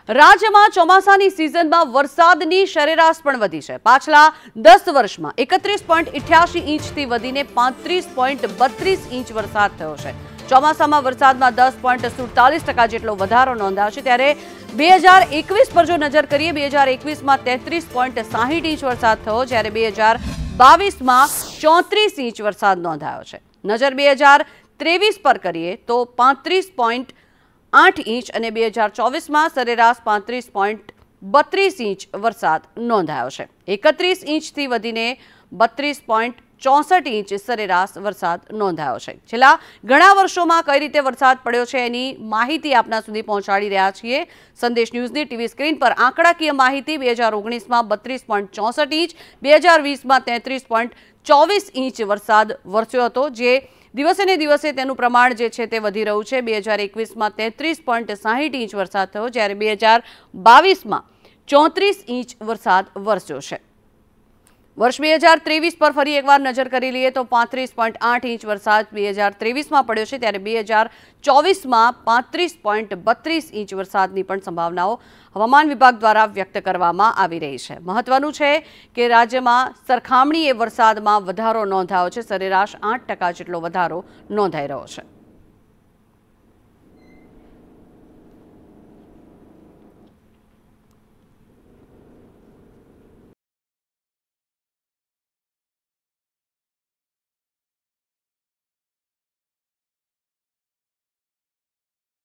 રાજ્યમાં ચોમાસાની સિઝનમાં વરસાદની સરેરાશ પણ વધી છે। પાછલા 10 વર્ષમાં 31.88 ઇંચથી વધીને 35.32 ઇંચ વરસાદ થયો છે। ચોમાસામાં વરસાદમાં 10.47% જેટલો વધારો નોંધાયો છે। ત્યારે 2021 પર જો નજર કરીએ 2021માં 33.60 ઇંચ વરસાદ થયો, જ્યારે 2022માં 34 ઇંચ વરસાદ નોંધાયો છે। નજર 2023 પર કરીએ તો 35.8 ઇંચ અને 2024માં સરેરાશ 35.32 ઇંચ વરસાદ નોંધાયો છે। 31 ઇંચથી વધીને 32.64 ઇંચ સરેરાશ વરસાદ નોંધાયો છે। છેલ્લા ઘણા વર્ષોમાં કઈ રીતે વરસાદ પડ્યો છે એની માહિતી આપના સુધી પહોંચાડી રહ્યા છીએ। સંદેશ ન્યૂઝની ટીવી સ્ક્રીન પર આંકડાકીય માહિતી 2019માં 32.64 ઇંચ, 2020માં 33.24 ઇંચ વરસાદ વરસ્યો હતો, જે દિવસે ને દિવસે તેનું પ્રમાણ જે છે તે વધી રહ્યું છે। 2021માં 33.60 ઇંચ વરસાદ થયો, જ્યારે 2022માં 34 ઇંચ વરસાદ વરસ્યો છે। વર્ષ 2023 પર ફરી એકવાર નજર કરી લઈએ તો 35.8 ઇંચ વરસાદ 2023માં પડ્યો છે, ત્યારે 2024માં 35.32 ઇંચ વરસાદની પણ સંભાવનાઓ હવામાન વિભાગ દ્વારા વ્યક્ત કરવામાં આવી રહી છે। મહત્વનું છે કે રાજ્યમાં સરખામણીએ વરસાદમાં વધારો નોંધાયો છે। સરેરાશ 8% જેટલો વધારો નોંધાઈ રહ્યો છે।